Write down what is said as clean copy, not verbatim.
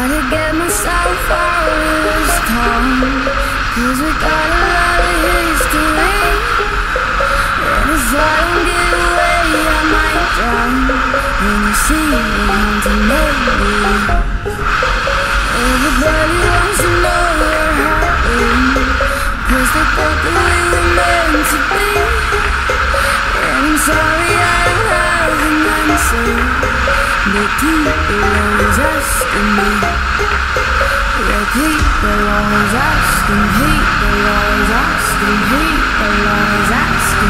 Gotta get myself out of this town, 'cause we got a lot of history. And if I don't get away, I might drown. When you see me haunting me, everybody wants to know what happened, 'cause they thought that we were meant to be. And I'm sorry I don't have an answer, but people always asking me. Yeah, people always asking, people always asking, people always asking.